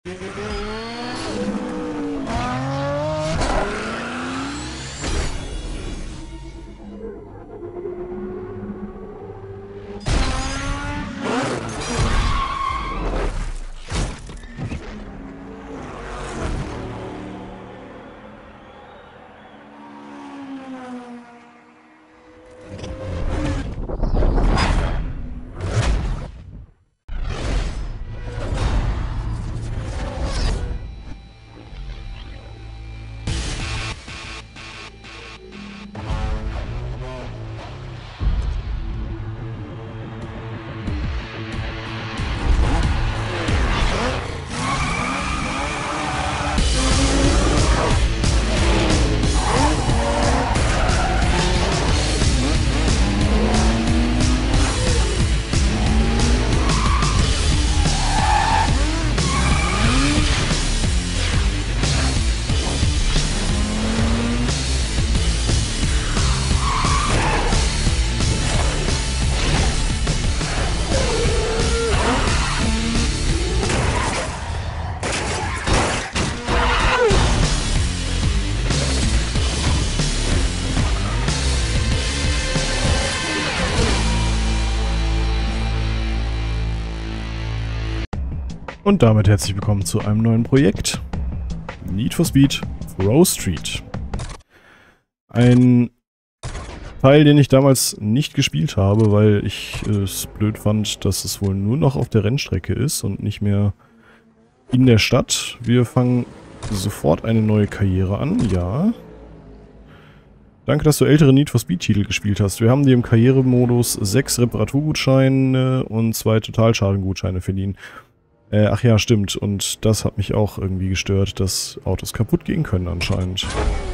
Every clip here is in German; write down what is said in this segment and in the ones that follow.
Und damit herzlich willkommen zu einem neuen Projekt. Need for Speed Row Street. Ein Teil, den ich damals nicht gespielt habe, weil ich es blöd fand, dass es wohl nur noch auf der Rennstrecke ist und nicht mehr in der Stadt. Wir fangen sofort eine neue Karriere an, ja. Danke, dass du ältere Need for Speed Titel gespielt hast. Wir haben dir im Karrieremodus 6 Reparaturgutscheine und 2 Totalschadengutscheine verliehen. Ach ja, stimmt. Und das hat mich auch irgendwie gestört, dass Autos kaputt gehen können anscheinend.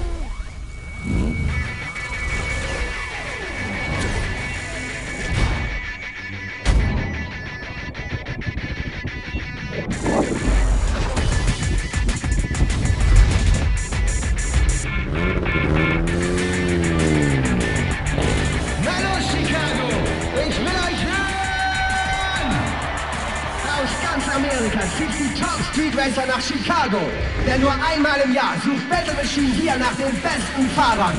Schickt die Top Street Racer nach Chicago, denn nur einmal im Jahr sucht Battle Machine hier nach den besten Fahrern.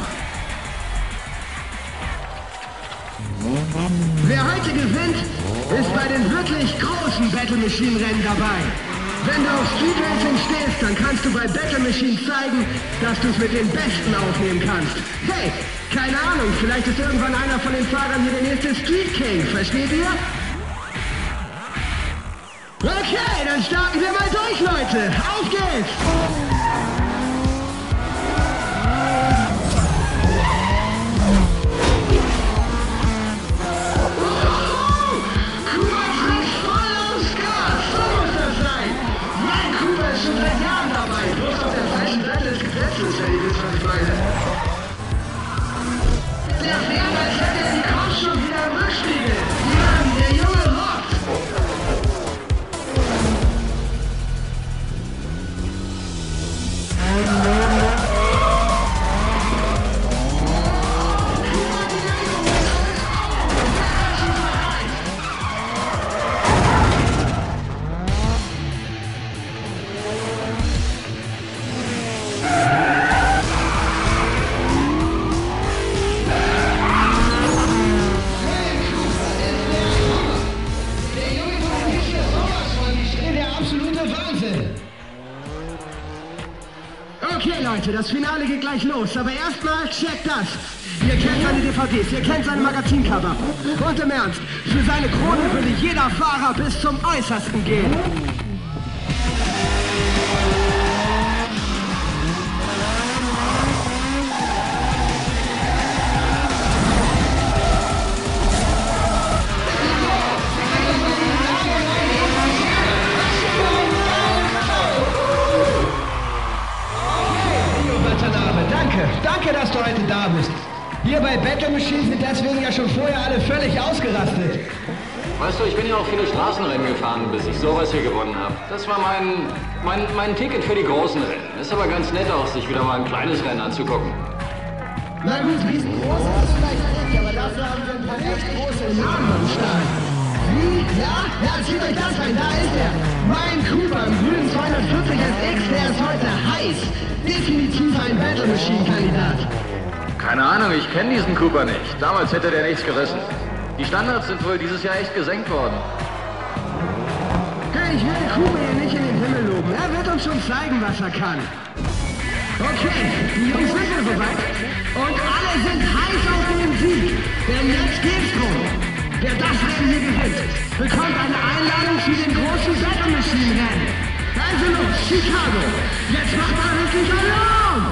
Wer heute gewinnt, ist bei den wirklich großen Battle Machine Rennen dabei. Wenn du auf Street Racing stehst, dann kannst du bei Battle Machine zeigen, dass du es mit den Besten aufnehmen kannst. Hey, keine Ahnung, vielleicht ist irgendwann einer von den Fahrern hier der nächste Street King, versteht ihr? Okay, dann starten wir mal durch, Leute. Auf geht's! Okay, Leute, das Finale geht gleich los, aber erstmal checkt das. Ihr kennt seine DVDs, ihr kennt seine Magazincover. Und im Ernst, für seine Krone würde jeder Fahrer bis zum Äußersten gehen. Danke, dass du heute da bist. Wir bei Battle Machine sind deswegen ja schon vorher alle völlig ausgerastet. Weißt du, ich bin ja auch viele Straßenrennen gefahren, bis ich sowas hier gewonnen habe. Das war mein Ticket für die großen Rennen. Ist aber ganz nett auch, sich wieder mal ein kleines Rennen anzugucken. Na gut, riesengroß ist vielleicht nicht, aber dafür haben wir ein paar echt große Namen am Start. Wie? Ja, zieht euch das rein, da ist er. Mein Cooper im grünen 250 Battle Machine-Kandidat? Keine Ahnung, ich kenne diesen Cooper nicht. Damals hätte der nichts gerissen. Die Standards sind wohl dieses Jahr echt gesenkt worden. Hey, ich will Cooper hier nicht in den Himmel loben. Er wird uns schon zeigen, was er kann. Okay, die Jungs sind schon soweit. Und alle sind heiß auf den Sieg. Denn jetzt geht's drum. Wer das Rennen hier gewinnt, bekommt eine Einladung zu dem großen Battle Machine Rennen. Also los, Chicago. Jetzt macht mal richtig Alarm.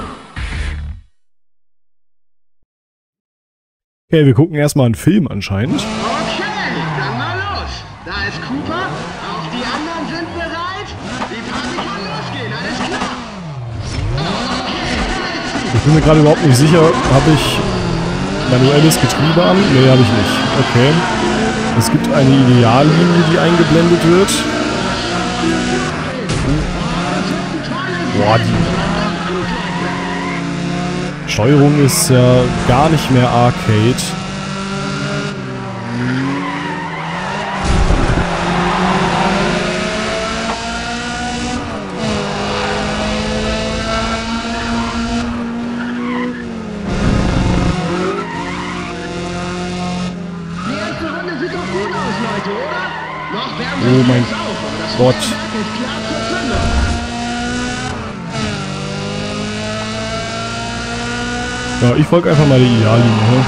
Okay, wir gucken erstmal einen Film anscheinend. Okay, dann mal los. Da ist Cooper. Auch die anderen sind bereit. Die Party kann losgehen, alles klar. Ich bin mir gerade überhaupt nicht sicher, habe ich manuelles Getriebe an? Nee, habe ich nicht. Okay. Es gibt eine Ideallinie, die eingeblendet wird. Boah, die Steuerung ist ja gar nicht mehr Arcade. Oh mein Gott. Ja, ich folge einfach mal die Ideallinie.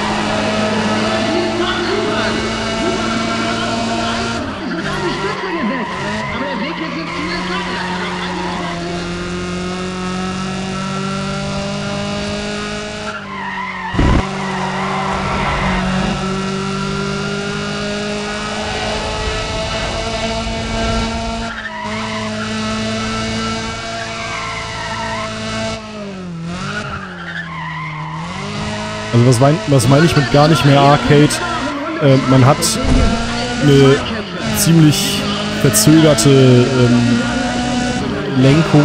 Also was meine ich mit gar nicht mehr Arcade? Man hat eine ziemlich verzögerte Lenkung.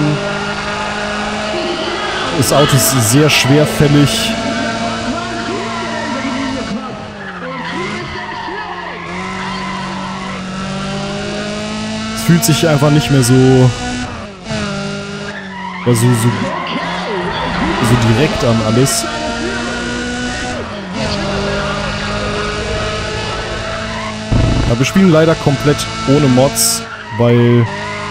Das Auto ist sehr schwerfällig. Es fühlt sich einfach nicht mehr so direkt an alles. Ja, wir spielen leider komplett ohne Mods, weil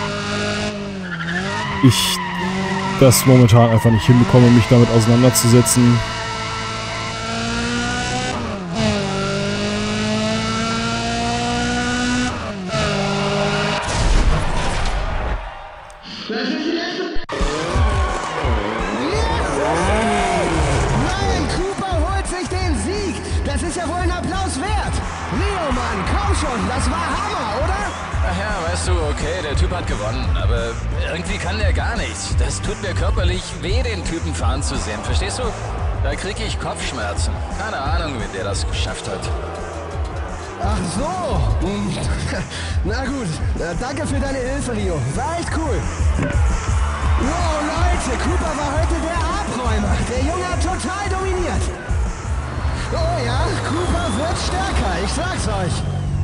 ich das momentan einfach nicht hinbekomme, mich damit auseinanderzusetzen. Nein, Cooper holt sich den Sieg. Das ist ja wohl ein Applaus wert. Leo, Mann, komm schon, das war Hammer, oder? Ach ja, weißt du, okay, der Typ hat gewonnen, aber irgendwie kann der gar nichts. Das tut mir körperlich weh, den Typen fahren zu sehen, verstehst du? Da kriege ich Kopfschmerzen. Keine Ahnung, wie der das geschafft hat. Ach so. Na gut, danke für deine Hilfe, Rio. War echt cool. Wow, Leute, Cooper war heute der Abräumer. Der Junge hat total dominiert. Oh ja, Cooper wird stärker, ich sag's euch.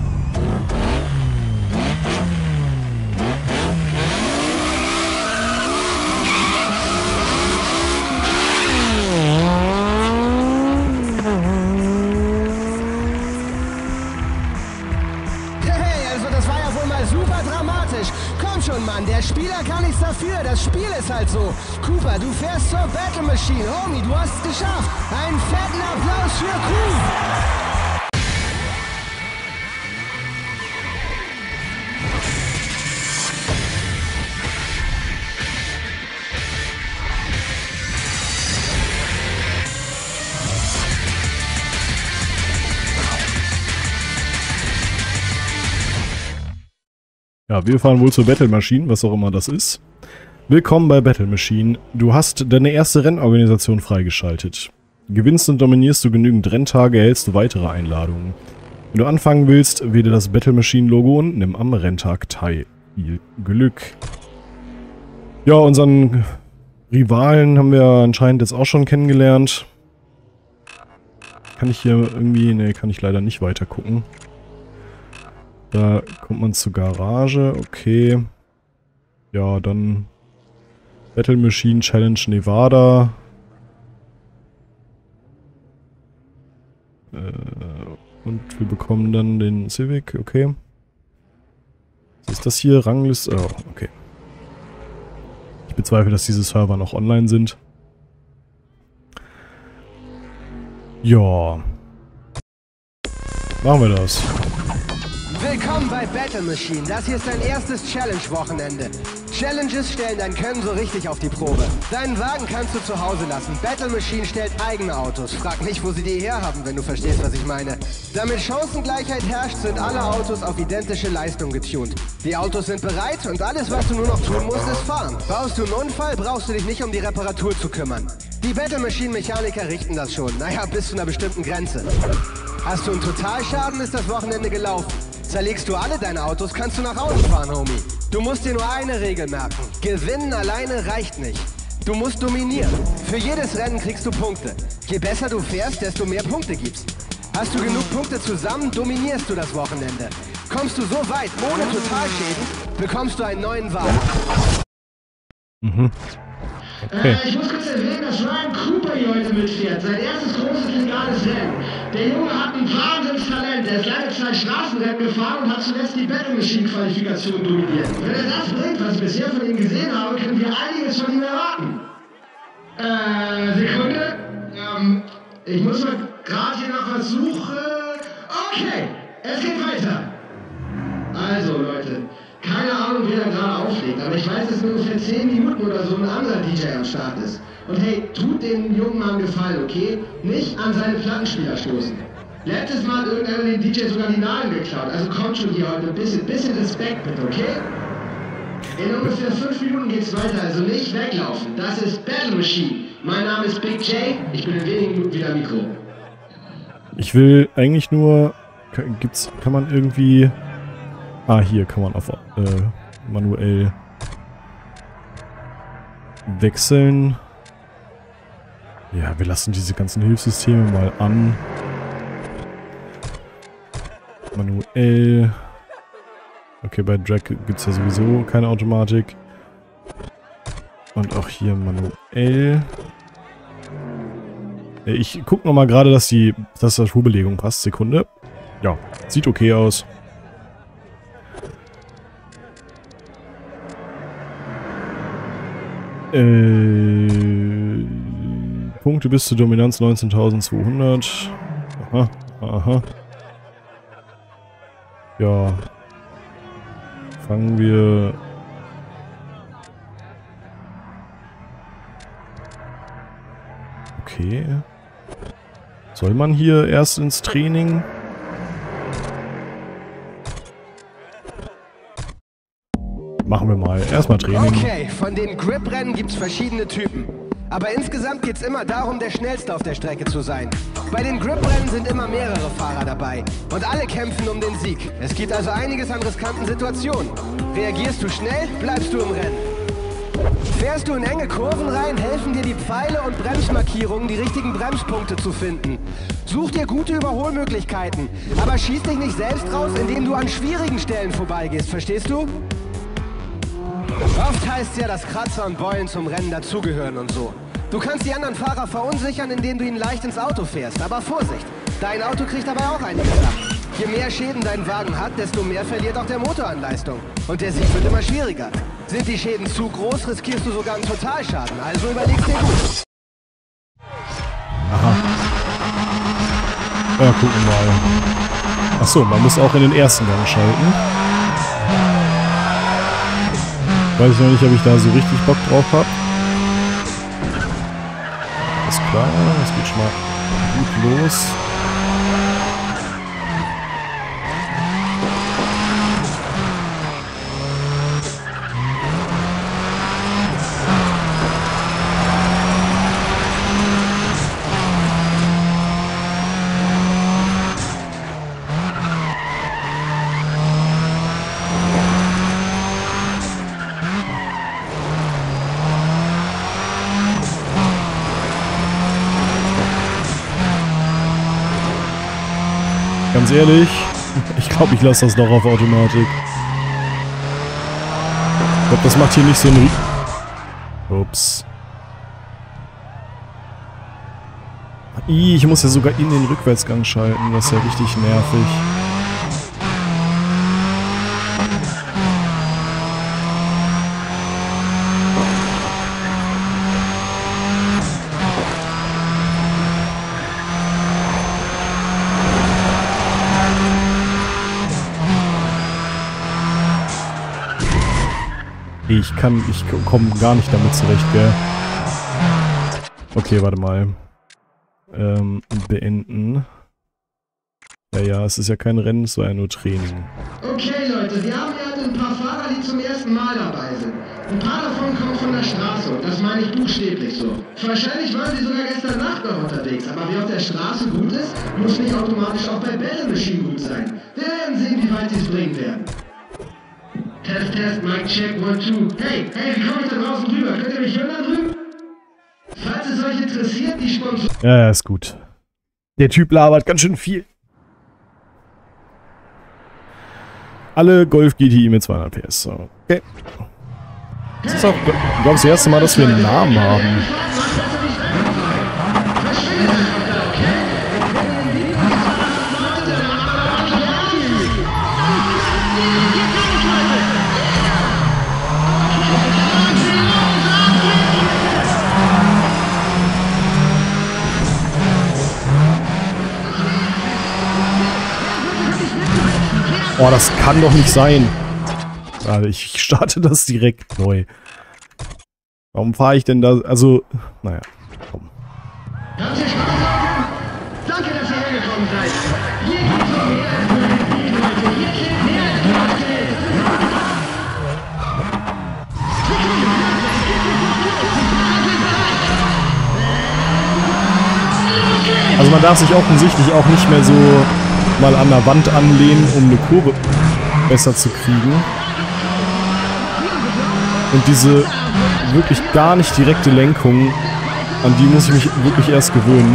Hey, also das war ja wohl mal super dramatisch. Komm schon, Mann, der Spieler kann nichts dafür. Das Spiel ist halt so. Cooper, du fährst zur Battle Machine. Homie, du hast es geschafft. Einen fetten Applaus für Cooper. Ja, wir fahren wohl zur Battle Machine, was auch immer das ist. Willkommen bei Battle Machine. Du hast deine erste Rennorganisation freigeschaltet. Gewinnst und dominierst du genügend Renntage, erhältst du weitere Einladungen. Wenn du anfangen willst, wähle das Battle Machine Logo und nimm am Renntag teil. Viel Glück. Ja, unseren Rivalen haben wir anscheinend jetzt auch schon kennengelernt. Kann ich hier irgendwie... Ne, kann ich leider nicht weiter gucken. Da kommt man zur Garage, okay. Ja, dann Battle Machine Challenge Nevada. Und wir bekommen dann den Civic, okay. Was ist das hier? Rangliste? Oh, okay. Ich bezweifle, dass diese Server noch online sind. Ja. Machen wir das. Willkommen bei Battle Machine. Das hier ist dein erstes Challenge-Wochenende. Challenges stellen dein Können so richtig auf die Probe. Deinen Wagen kannst du zu Hause lassen. Battle Machine stellt eigene Autos. Frag nicht, wo sie die herhaben, wenn du verstehst, was ich meine. Damit Chancengleichheit herrscht, sind alle Autos auf identische Leistung getuned. Die Autos sind bereit und alles, was du nur noch tun musst, ist fahren. Baust du einen Unfall, brauchst du dich nicht um die Reparatur zu kümmern. Die Battle Machine Mechaniker richten das schon. Naja, bis zu einer bestimmten Grenze. Hast du einen Totalschaden, ist das Wochenende gelaufen. Zerlegst du alle deine Autos, kannst du nach Hause fahren, Homie. Du musst dir nur eine Regel merken. Gewinnen alleine reicht nicht. Du musst dominieren. Für jedes Rennen kriegst du Punkte. Je besser du fährst, desto mehr Punkte gibst. Hast du genug Punkte zusammen, dominierst du das Wochenende. Kommst du so weit ohne Totalschäden, bekommst du einen neuen Wagen. Mhm. Okay. Ich muss kurz erwähnen, dass Ryan Cooper hier heute mitfährt. Sein erstes großes legales Rennen. Der Junge hat ein Wahnsinnstalent. Er ist lange Zeit Straßenrennen gefahren und hat zuletzt die Battle Machine Qualifikation dominiert. Wenn er das bringt, was ich bisher von ihm gesehen habe, können wir einiges von ihm erwarten. Sekunde. Ich muss mal gerade hier noch was suchen. Okay, es geht weiter. Also Leute, keine Ahnung, wer da gerade auflegt, aber ich weiß, dass in ungefähr 10 Minuten oder so ein anderer DJ am Start ist. Und hey, tut dem jungen Mann Gefallen, okay? Nicht an seine Plattenspieler stoßen. Letztes Mal hat irgendeiner den DJ sogar die Nadeln geklaut, also kommt schon hier heute ein bisschen Respekt bitte, okay? In ungefähr 5 Minuten geht's weiter, also nicht weglaufen. Das ist Battle Machine. Mein Name ist Big J, ich bin in wenigen Minuten wieder am Mikro. Ich will eigentlich nur... Kann man irgendwie... Ah, hier kann man auf manuell wechseln. Ja, wir lassen diese ganzen Hilfssysteme mal an. Manuell. Okay, bei Drag gibt es ja sowieso keine Automatik. Und auch hier manuell. Ich gucke nochmal gerade, dass die Tastaturbelegung passt. Sekunde. Ja, sieht okay aus. Punkte bis zur Dominanz 19.200. Aha, aha. Ja. Fangen wir... Okay. Soll man hier erst ins Training? Machen wir mal. Erstmal Training. Okay, von den Grip-Rennen gibt's verschiedene Typen. Aber insgesamt geht's immer darum, der Schnellste auf der Strecke zu sein. Bei den Grip-Rennen sind immer mehrere Fahrer dabei. Und alle kämpfen um den Sieg. Es gibt also einiges an riskanten Situationen. Reagierst du schnell, bleibst du im Rennen. Fährst du in enge Kurven rein, helfen dir die Pfeile und Bremsmarkierungen, die richtigen Bremspunkte zu finden. Such dir gute Überholmöglichkeiten. Aber schieß dich nicht selbst raus, indem du an schwierigen Stellen vorbeigehst. Verstehst du? Oft heißt es ja, dass Kratzer und Beulen zum Rennen dazugehören und so. Du kannst die anderen Fahrer verunsichern, indem du ihnen leicht ins Auto fährst. Aber Vorsicht, dein Auto kriegt dabei auch einiges ab. Je mehr Schäden dein Wagen hat, desto mehr verliert auch der Motor an Leistung. Und der Sieg wird immer schwieriger. Sind die Schäden zu groß, riskierst du sogar einen Totalschaden. Also überleg's dir gut. Aha. Ja, gucken wir mal. Achso, man muss auch in den ersten Gang schalten. Weiß ich noch nicht, ob ich da so richtig Bock drauf habe. Ist klar, das geht schon mal gut los. Ganz ehrlich, ich glaube, ich lasse das doch auf Automatik. Ich glaube, das macht hier nicht so ein... Ups. Ich muss ja sogar in den Rückwärtsgang schalten, das ist ja richtig nervig. Ich komme gar nicht damit zurecht, gell? Okay, warte mal. Beenden. Ja, es ist ja kein Rennen, es war ja nur Training. Okay, Leute, wir haben hier ein paar Fahrer, die zum ersten Mal dabei sind. Ein paar davon kommen von der Straße und das meine ich buchstäblich so. Wahrscheinlich waren sie sogar gestern Nacht noch unterwegs, aber wer auf der Straße gut ist, muss nicht automatisch auch bei Battle Machine gut sein. Wir werden sehen, wie weit sie es bringen werden. Test, Mic check, 1, 2. Hey, wie komme ich da draußen rüber? Könnt ihr mich hören da drüben? Falls es euch interessiert, die Sponsoren... Ja, ist gut. Der Typ labert ganz schön viel. Alle Golf GTI mit 200 PS. So, okay. Das ist auch, glaube ich, das erste Mal, dass wir einen Namen haben. Oh, das kann doch nicht sein. Also ich starte das direkt neu. Warum fahre ich denn da? Also, naja, komm. Habt ihr Spaß, Leute? Danke, dass ihr hergekommen seid. Hier geht's um mehr als nur den Sieg, Leute. Hier zählt mehr als nur das Geld. Also man darf sich offensichtlich auch nicht mehr so mal an der Wand anlehnen, um eine Kurve besser zu kriegen. Und diese wirklich gar nicht direkte Lenkung, an die muss ich mich wirklich erst gewöhnen.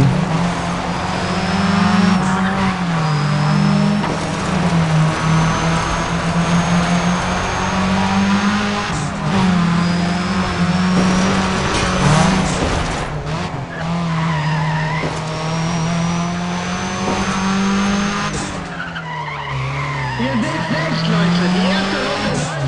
Ihr seht selbst, Leute, die erste Runde läuft.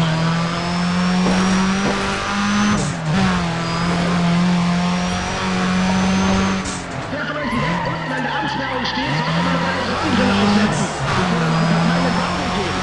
Wer von euch direkt unten an der Amtswerbung steht, sollte mal seine Sonnenbrille aufsetzen. Bevor er noch keine Daumen geben.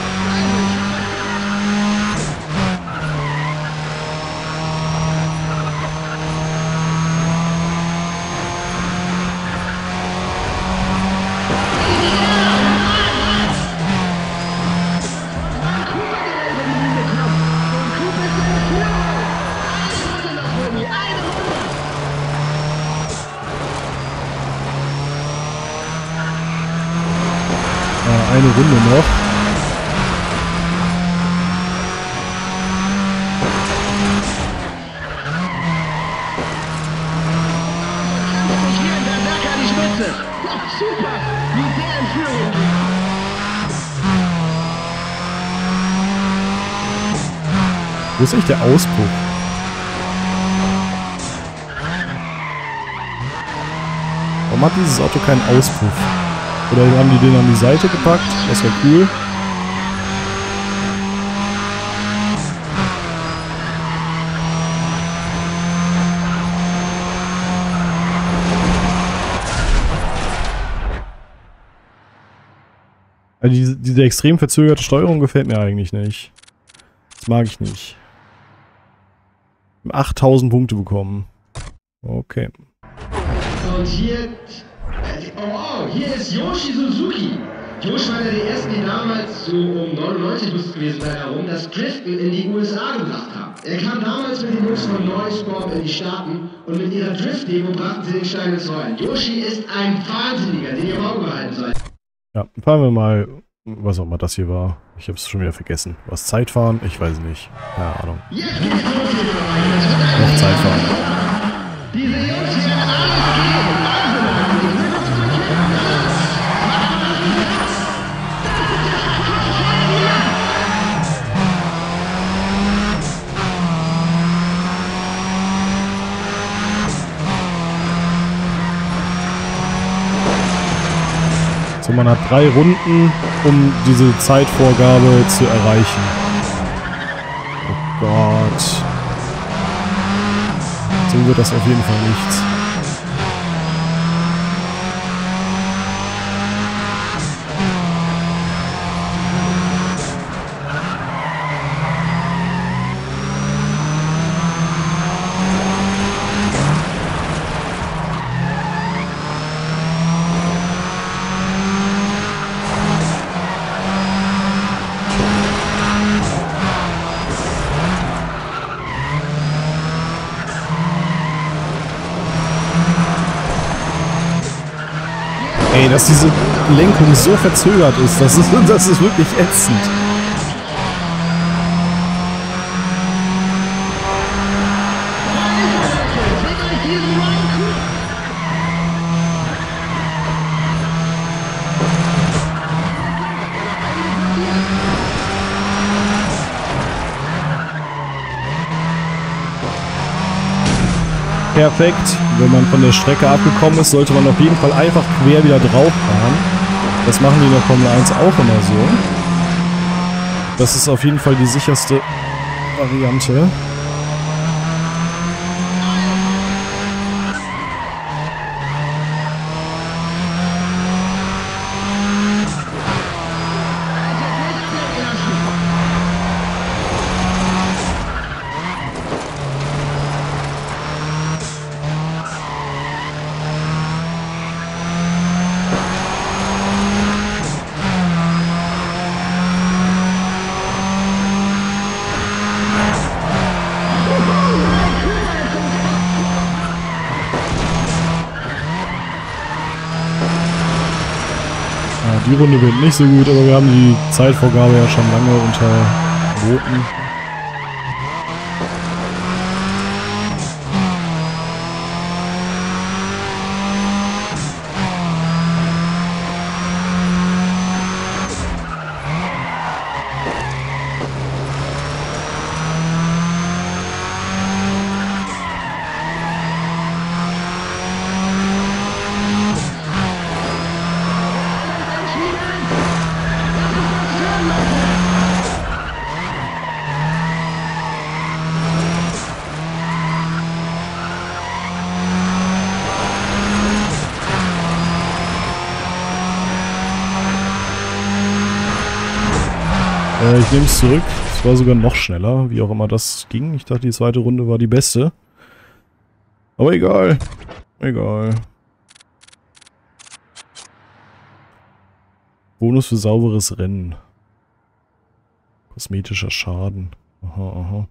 Eine Runde noch. Hier in der Berg an die Spitze. Super, wie der in Führung geht. Wo ist eigentlich der Auspuff? Warum hat dieses Auto keinen Auspuff? Oder haben die den an die Seite gepackt? Das wäre cool. Also diese extrem verzögerte Steuerung gefällt mir eigentlich nicht. Das mag ich nicht. 8000 Punkte bekommen. Okay. Und hier... hier ist Yoshi Suzuki. Yoshi war einer der ersten, die damals so um 99 muss es gewesen sein herum, das Driften in die USA gebracht haben. Er kam damals mit den Jungs von Noisebob in die Staaten und mit ihrer Drift-Demo brachten sie den Stein ins Rollen. Yoshi ist ein Wahnsinniger, den ihr im Auge behalten sollt. Ja, fahren wir mal, was auch immer das hier war. Ich hab's schon wieder vergessen. Was, Zeitfahren? Ich weiß nicht. Keine Ahnung. Jetzt geht's los, liebe Freunde. Noch Zeitfahren. Diese Jungs werden alles geben. Also, So, man hat 3 Runden, um diese Zeitvorgabe zu erreichen. Oh Gott. So wird das auf jeden Fall nichts. Ey, dass diese Lenkung so verzögert ist, das ist wirklich ätzend. Perfekt. Wenn man von der Strecke abgekommen ist, sollte man auf jeden Fall einfach quer wieder drauf fahren. Das machen die in der Formel 1 auch immer so. Das ist auf jeden Fall die sicherste Variante. Die Runde wird nicht so gut, aber wir haben die Zeitvorgabe ja schon lange unterboten. Ich nehme es zurück. Es war sogar noch schneller, wie auch immer das ging. Ich dachte, die zweite Runde war die beste. Aber egal. Egal. Bonus für sauberes Rennen. Kosmetischer Schaden. Aha, aha.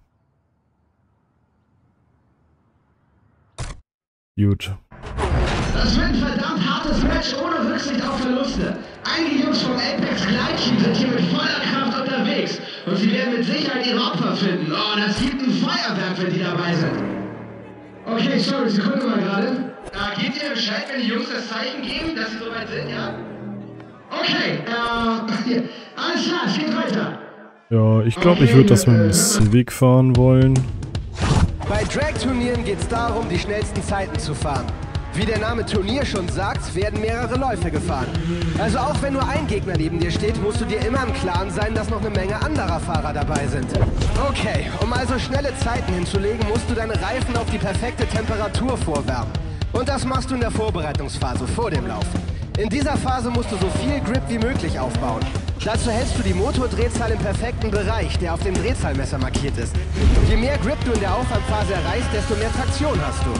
Gut. Das wird ein verdammt hartes Match ohne Rücksicht auf Verluste. Einige Jungs vom Apex Gleitteam sind hier mit voller Kraft unterwegs. Und sie werden mit Sicherheit ihre Opfer finden. Oh, das gibt ein Feuerwerk, wenn die dabei sind. Okay, sorry, Sekunde mal gerade. Gebt ihr Bescheid, wenn die Jungs das Zeichen geben, dass sie soweit sind, ja? Okay, alles klar, es geht weiter. Ja, ich glaube, ich würde das mit dem Civic fahren wollen. Bei Drag-Turnieren geht es darum, die schnellsten Zeiten zu fahren. Wie der Name Turnier schon sagt, werden mehrere Läufe gefahren. Also auch wenn nur ein Gegner neben dir steht, musst du dir immer im Klaren sein, dass noch eine Menge anderer Fahrer dabei sind. Okay, um also schnelle Zeiten hinzulegen, musst du deine Reifen auf die perfekte Temperatur vorwärmen. Und das machst du in der Vorbereitungsphase vor dem Lauf. In dieser Phase musst du so viel Grip wie möglich aufbauen. Dazu hältst du die Motordrehzahl im perfekten Bereich, der auf dem Drehzahlmesser markiert ist. Je mehr Grip du in der Aufwärmphase erreichst, desto mehr Traktion hast du.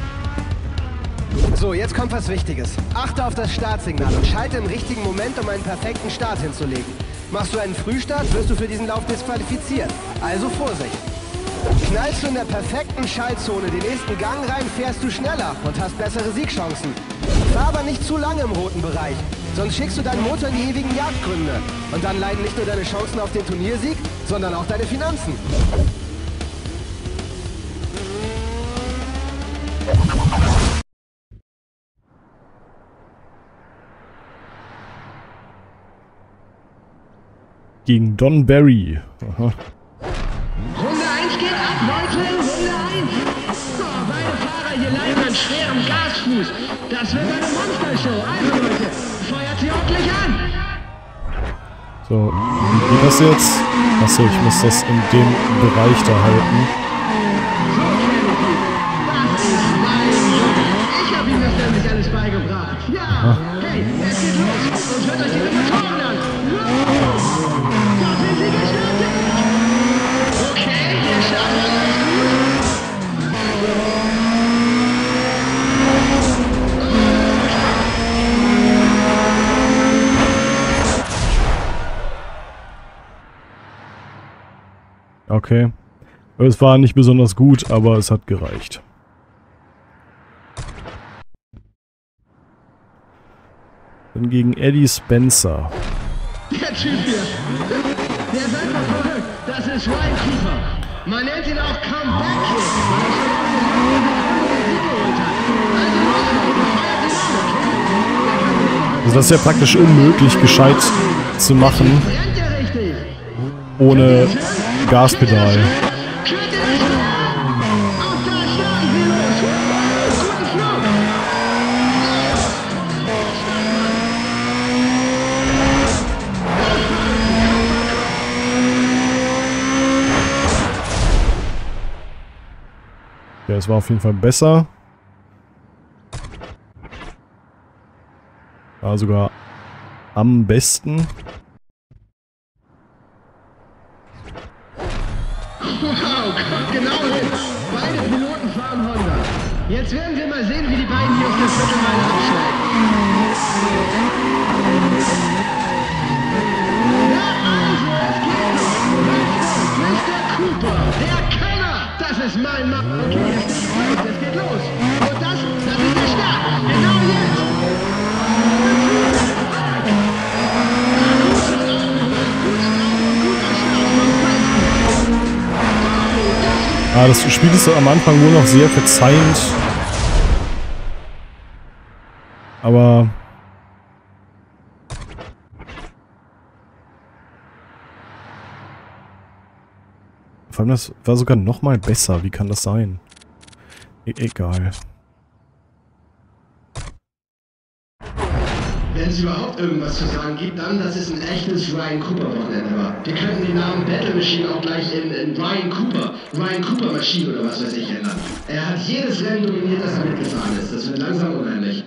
So, jetzt kommt was Wichtiges. Achte auf das Startsignal und schalte im richtigen Moment, um einen perfekten Start hinzulegen. Machst du einen Frühstart, wirst du für diesen Lauf disqualifiziert. Also Vorsicht! Knallst du in der perfekten Schaltzone den nächsten Gang rein, fährst du schneller und hast bessere Siegchancen. Fahr aber nicht zu lange im roten Bereich, sonst schickst du deinen Motor in die ewigen Jagdgründe. Und dann leiden nicht nur deine Chancen auf den Turniersieg, sondern auch deine Finanzen. Gegen Don Barry. Aha. Runde 1 geht ab, Leute! Runde 1! So, beide Fahrer hier leiden an schwerem Gasfuß. Das wird eine Monstershow. Also Leute, feuert Feuert sie ordentlich an! So, wie geht das jetzt? Achso, ich muss das in dem Bereich da halten. So, Kennedy, das ist mein Junge. Ich habe ihm das nämlich alles beigebracht. Ja, hey, es geht los. Und hört euch die Motoren an. Los! Da sind sie gestartet! Okay, der Start war ganz gut. Okay. Es war nicht besonders gut, aber es hat gereicht. Dann gegen Eddie Spencer. Der Typ hier, der ist einfach verrückt. Das ist Ryan Cooper. Man nennt ihn auch Comeback Kid, weil er schon auf den Sieg geholt hat. Also los, Leute, feiert ihn an, okay? Also das ist ja praktisch unmöglich, gescheit zu machen, Brennt ja richtig. ohne Gaspedal. Könnt ihr das hören? Und da schlagen sie los. Guten Flug. Ja, es war auf jeden Fall besser. War sogar am besten. Wow, kommt genau hin. Beide Piloten fahren Honda. Jetzt werden wir mal sehen, wie die beiden hier auf der Viertelmeile abschneiden. Ja, also, es geht noch. Mr. Cooper, der Könner. Das ist mein Mann. Okay, es geht los. Und das ist der Start. Genau jetzt. Ah, das Spiel ist am Anfang wohl noch sehr verzeihend. Aber... Vor allem das war sogar noch mal besser. Wie kann das sein? Egal. Wenn es überhaupt irgendwas zu sagen gibt, dann, dass es ein echtes Ryan Cooper-Wochenende war. Wir könnten den Namen Battle Machine auch gleich in Ryan Cooper Machine oder was weiß ich ändern. Er hat jedes Rennen dominiert, das er mitgefahren ist. Das wird langsam unheimlich.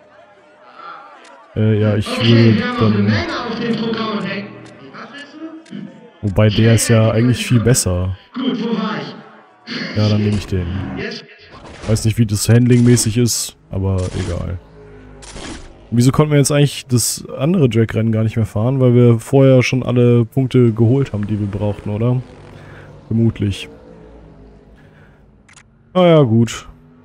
Ja, ich Okay, will wir haben noch eine dann... Menge auf dem Programm. Hey, was willst du? Wobei der ist ja eigentlich viel besser. Gut, wo war ich? Ja, dann nehme ich den. Jetzt? Weiß nicht, wie das Handling-mäßig ist, aber egal. Wieso konnten wir jetzt eigentlich das andere Drag-Rennen gar nicht mehr fahren? Weil wir vorher schon alle Punkte geholt haben, die wir brauchten, oder? Vermutlich. Ah ja, gut.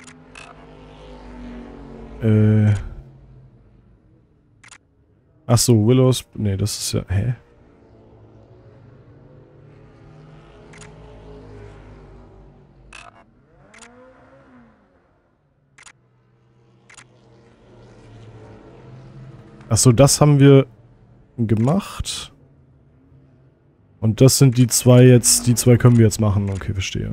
Achso, Willows... Nee, das ist ja... Hä? Achso, das haben wir gemacht. Und das sind die zwei jetzt, die zwei können wir jetzt machen. Okay, verstehe.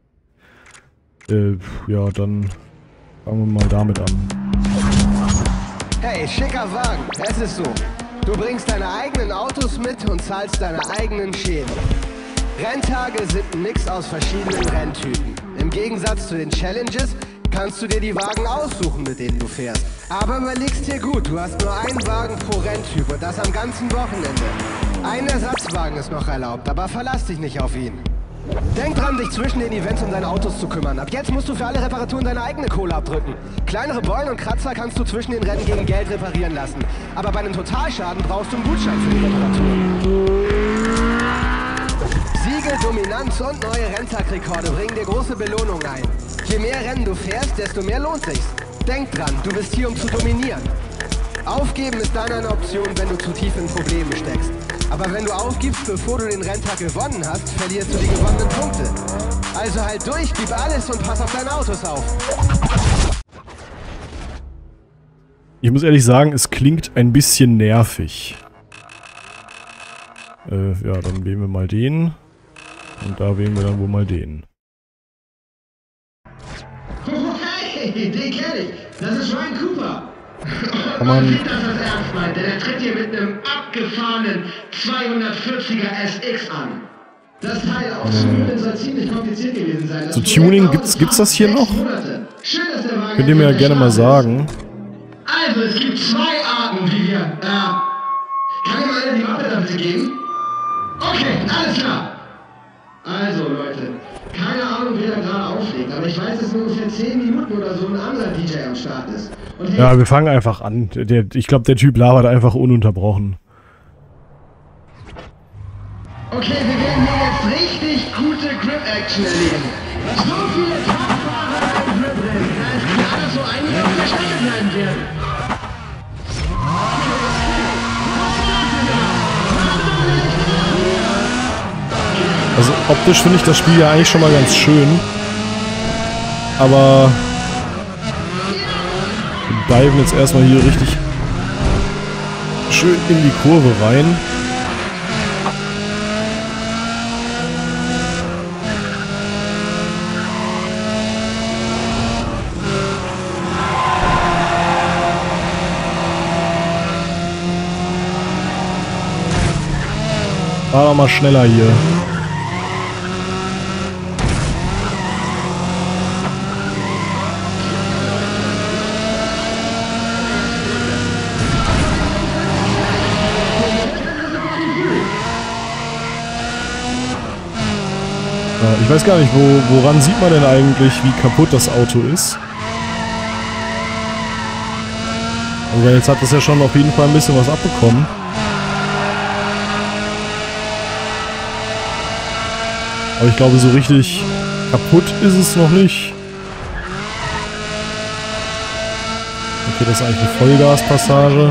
Ja, dann fangen wir mal damit an. Hey, schicker Wagen, es ist so. Du bringst deine eigenen Autos mit und zahlst deine eigenen Schäden. Renntage sind ein Mix aus verschiedenen Renntypen. Im Gegensatz zu den Challenges kannst du dir die Wagen aussuchen, mit denen du fährst. Aber überlegst dir gut, du hast nur einen Wagen pro Renntyp und das am ganzen Wochenende. Ein Ersatzwagen ist noch erlaubt, aber verlass dich nicht auf ihn. Denk dran, dich zwischen den Events um deine Autos zu kümmern. Ab jetzt musst du für alle Reparaturen deine eigene Kohle abdrücken. Kleinere Beulen und Kratzer kannst du zwischen den Rennen gegen Geld reparieren lassen. Aber bei einem Totalschaden brauchst du einen Gutschein für die Reparatur. Siege, Dominanz und neue Renntagrekorde bringen dir große Belohnungen ein. Je mehr Rennen du fährst, desto mehr lohnt sich's. Denk dran, du bist hier, um zu dominieren. Aufgeben ist dann eine Option, wenn du zu tief in Probleme steckst. Aber wenn du aufgibst, bevor du den Renntag gewonnen hast, verlierst du die gewonnenen Punkte. Also halt durch, gib alles und pass auf deine Autos auf. Ich muss ehrlich sagen, es klingt ein bisschen nervig. Ja, dann wählen wir mal den. Und da wählen wir dann wohl mal den. Hey, den kenn ich. Das ist Ryan Cooper. Man sieht, dass das ernst meint, denn er tritt hier mit einem abgefahrenen 240er SX an. Das Teil auszuführen soll ziemlich kompliziert gewesen sein. So Tuning, gibt's das hier noch? Schön, dass der Wagen Könnt ihr mir ja gerne mal sagen. Also, es gibt zwei Arten, wie wir, kann mir mal einer die Mappe da bitte geben? Okay, alles klar. Also, Leute, keine Ahnung, wer da gerade auflegt, aber ich weiß, dass ungefähr 10 Minuten oder so ein anderer DJ am Start ist. Und hey, Ja, wir fangen einfach an. Ich glaube, der Typ labert einfach ununterbrochen. okay, wir werden hier jetzt richtig gute Grip-Action erleben. So viele Tagfahrer im Grip-Rennen. Da ist klar, dass so einige auf der Strecke bleiben werden. Also optisch finde ich das Spiel ja eigentlich schon mal ganz schön. Aber wir diven jetzt erstmal hier richtig schön in die Kurve rein. Fahr doch mal schneller hier. Ich weiß gar nicht, woran sieht man denn eigentlich, wie kaputt das Auto ist? Also jetzt hat das ja schon auf jeden Fall ein bisschen was abbekommen. Aber ich glaube, so richtig kaputt ist es noch nicht. Okay, das ist eigentlich eine Vollgaspassage.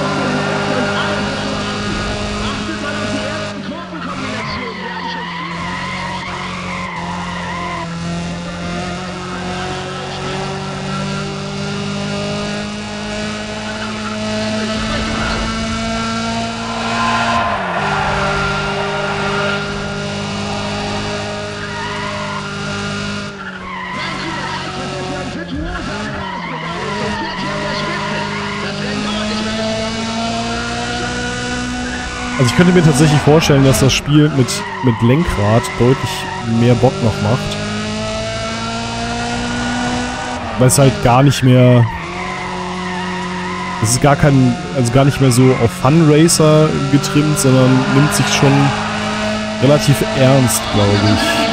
Also ich könnte mir tatsächlich vorstellen, dass das Spiel mit Lenkrad deutlich mehr Bock noch macht. Weil es halt gar nicht mehr... Es ist gar kein... Also gar nicht mehr so auf Fun Racer getrimmt, sondern nimmt sich schon relativ ernst, glaube ich.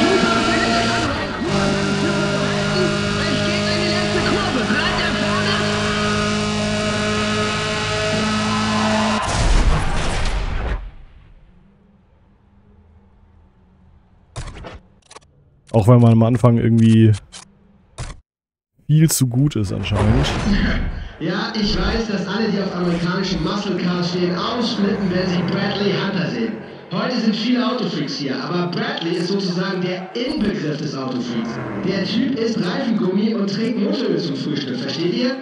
Auch wenn man am Anfang irgendwie viel zu gut ist anscheinend. Ja, ich weiß, dass alle, die auf amerikanischen Muscle Cars stehen, ausflippen, wenn sie Bradley Hunter sehen. Heute sind viele Autofreaks hier, aber Bradley ist sozusagen der Inbegriff des Autofreaks. Der Typ isst Reifengummi und trinkt Motoröl zum Frühstück, versteht ihr?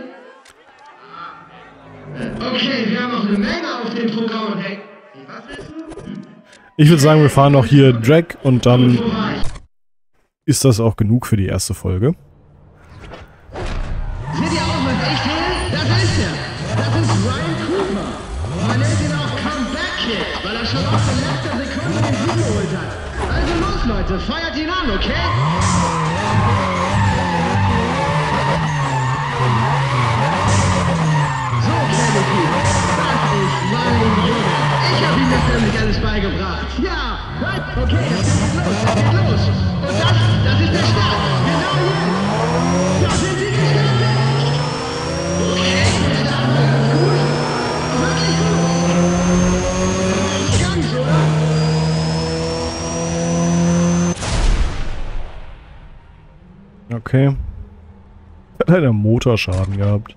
Okay, wir haben noch eine Menge auf dem Programm und hey, was willst du? Ich würde sagen, wir fahren noch hier Drag und dann ist das auch genug für die erste Folge. Seht ihr auch, was ich sehe? Das ist er. Das ist Ryan Cooper. Man nennt ihn auch Comeback Kid, weil er schon aus der letzten Sekunde den Sieg geholt hat. Also los, Leute, feiert ihn an, okay? So, Kennedy, das ist mein Junge. Ich habe ihm das nämlich alles beigebracht. Ja, right? Okay, es geht los. Und das ist der Start. Genau hier. Da sind sie gestartet. Okay, der Start war ganz gut. Wirklich gut. Nicht ganz, oder? Okay. Hat leider Motorschaden gehabt.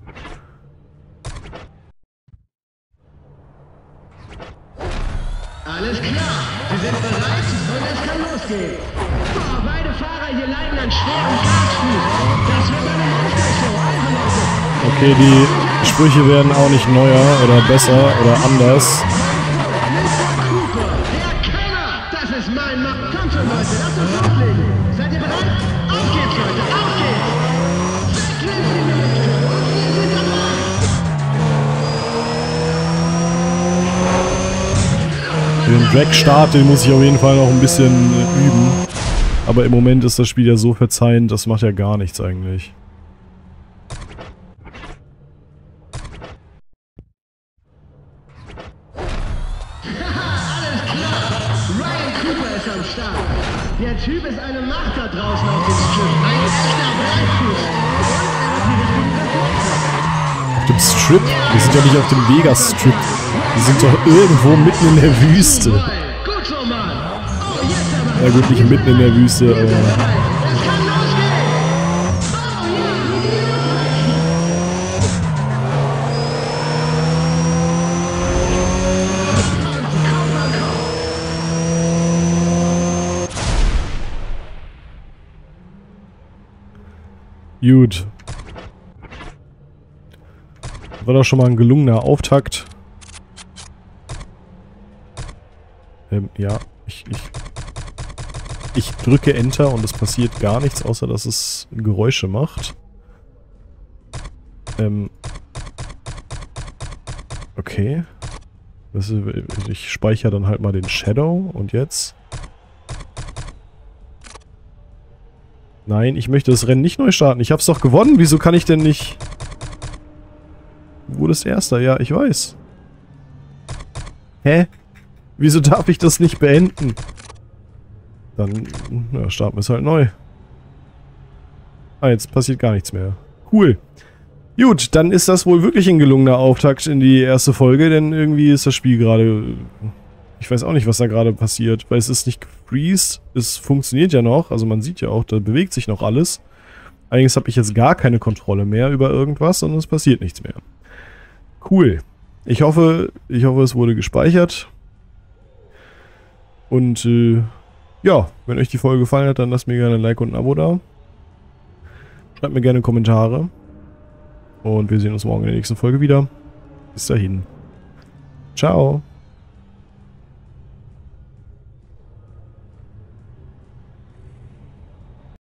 Alles klar, wir sind bereit und es kann losgehen. Oh, beide Fahrer hier leiden an schwerem Gasfuß. Das wird eine Monstershow, also Leute. Okay, die Sprüche werden auch nicht neuer oder besser oder anders. Mr. Cooper, der Kenner, das ist mein Mann. Kommt schon, Leute, lasst uns loslegen. Seid ihr bereit? Auf geht's, Leute, auf geht's. Wechseln Sie die Lüfte und wir sind dabei. Drag-Start, den muss ich auf jeden Fall noch ein bisschen üben. Aber im Moment ist das Spiel ja so verzeihend, das macht ja gar nichts eigentlich. Der Typ ist eine Macht da draußen auf dem Strip. Ein echter Breifuß. Auf dem Strip? Wir sind ja nicht auf dem Vegas-Strip. Wir sind doch irgendwo mitten in der Wüste. Gut so, Mann. Oh, jetzt aber. Ja gut, nicht mitten in der Wüste, aber... Es kann losgehen. Gut. War doch schon mal ein gelungener Auftakt. Ja, ich drücke Enter und es passiert gar nichts, außer dass es Geräusche macht. Okay. Ich speichere dann halt mal den Shadow und jetzt... Nein, ich möchte das Rennen nicht neu starten. Ich hab's doch gewonnen. Wieso kann ich denn nicht... Du wurdest Erster. Ja, ich weiß. Hä? Wieso darf ich das nicht beenden? Dann ja, starten wir es halt neu. Ah, jetzt passiert gar nichts mehr. Cool. Gut, dann ist das wohl wirklich ein gelungener Auftakt in die erste Folge, denn irgendwie ist das Spiel gerade... Ich weiß auch nicht, was da gerade passiert, weil es ist nicht gefreezed, es funktioniert ja noch, also man sieht ja auch, da bewegt sich noch alles. Allerdings habe ich jetzt gar keine Kontrolle mehr über irgendwas und es passiert nichts mehr. Cool. Ich hoffe, es wurde gespeichert. Und ja, wenn euch die Folge gefallen hat, dann lasst mir gerne ein Like und ein Abo da. Schreibt mir gerne Kommentare. Und wir sehen uns morgen in der nächsten Folge wieder. Bis dahin. Ciao.